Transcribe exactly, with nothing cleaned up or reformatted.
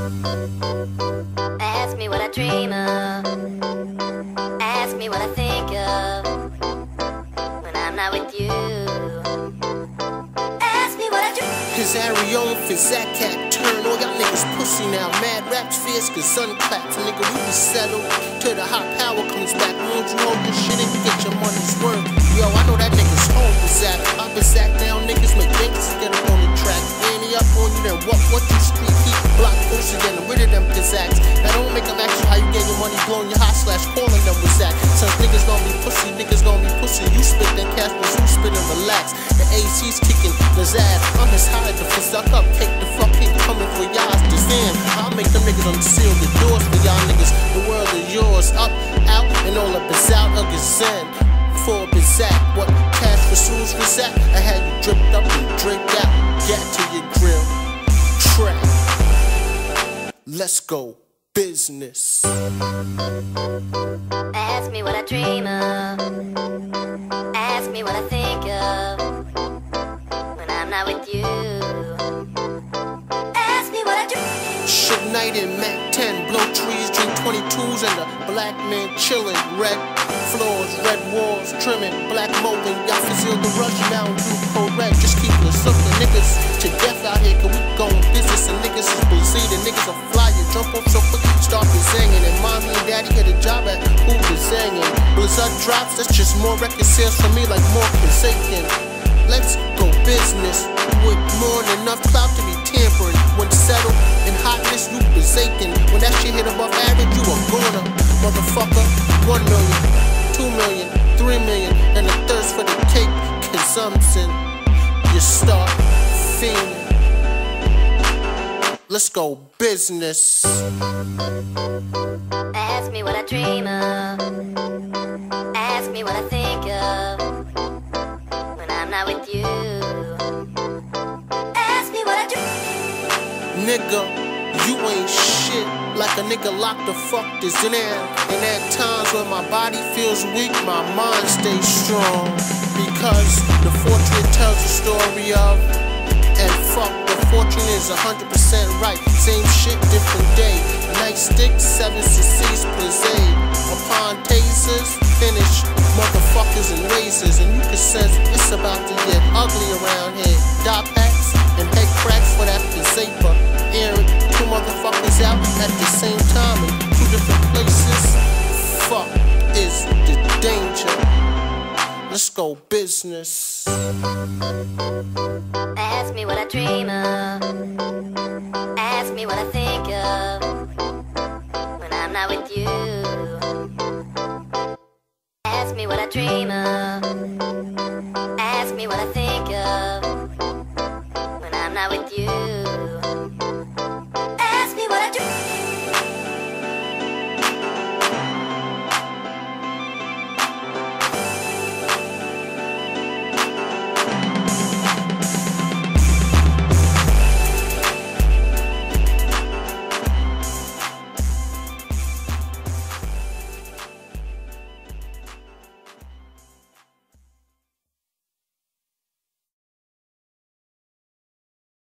Ask me what I dream of. Ask me what I think of when I'm not with you. Ask me what I dream. His areola for Zach cat turn. All y'all niggas pussy now. Mad raps fierce cause sun claps. Nigga, we be settled till the hot power comes back. Won't you hold this shit and get your money's worth? Yo, I know that nigga's home with Zach. Up and Zach down, niggas make gangsters get up on the track. Annie up on you, then what? What you street heat? Block posted, getting rid of them pizzazz. Now don't make them ask you how you get your money, blowing your hot slash, calling them with Zach. Some niggas gon' be pussy, niggas gon' be pussy. You spit then cash, but you spit and relax. The A C's kicking the Zad. I'm his high, the suck up, take the fucking coming for y'all to stand. I'll make them niggas unseal the doors for y'all niggas. The world is yours, up, out, and all up is out of his zen. For Bizak, what cash for shoes was that? I had you dripped up and drinked out. Get to your grill, track. Let's go, business. Ask me what I dream of. Ask me what I think of when I'm not with you. Ask me what I dream. Suge Knight and Mac ten, blow trees, drink twenty-twos, and the black man chillin'. Red floors, red walls, trimming, black molding. Y'all feel the rush now, you code red. Just keep the suckin' niggas to death out here, cause we goin' business. And niggas is bleeding, niggas are fly. You jump up so quick, start singing. And mommy and daddy get a job at who is singing. Blizzard drops, that's just more record sales for me, like more Forsaken. Let's go business with more than enough clout to be tampering. When settled in hotness, you berserking. When that shit hit above average, you a goner, motherfucker. One million, two million, three million, and a thirst for the cake consumption. You start fiending. Let's go business. Ask me what I dream of. Ask me what I think of when I'm not with you. Ask me what I dream. Nigga, you ain't shit. Like a nigga locked the fuck this in there. And at times when my body feels weak, my mind stays strong. Because the fortune tells the story of, and fuck, the fortune is a hundred percent right. Same shit, different day. Nightstick, seven cc's blizzy. Upon tasers, finish motherfuckers and razors. And you can sense it's about to get ugly around here. Dot packs and head cracks for that vapor. Airing two motherfuckers out at the same time in two different places. Fuck is the danger. Let's go business. Ask me what I dream of. Ask me what I think of when I'm not with you. Ask me what I dream of.